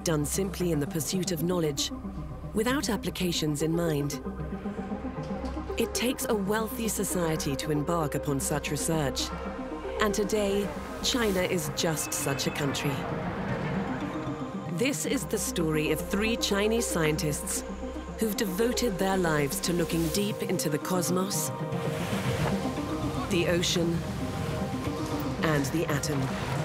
done simply in the pursuit of knowledge, without applications in mind. It takes a wealthy society to embark upon such research. And today, China is just such a country. This is the story of 3 Chinese scientists who've devoted their lives to looking deep into the cosmos, the ocean, and the atom.